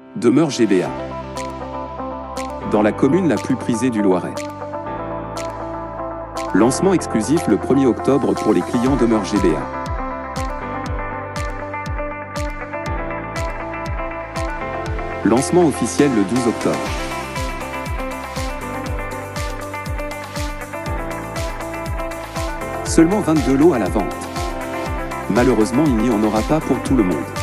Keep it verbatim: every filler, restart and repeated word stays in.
Demeure G B A. Dans la commune la plus prisée du Loiret. Lancement exclusif le premier octobre pour les clients Demeure G B A. Lancement officiel le douze octobre. Seulement vingt-deux lots à la vente. Malheureusement, il n'y en aura pas pour tout le monde.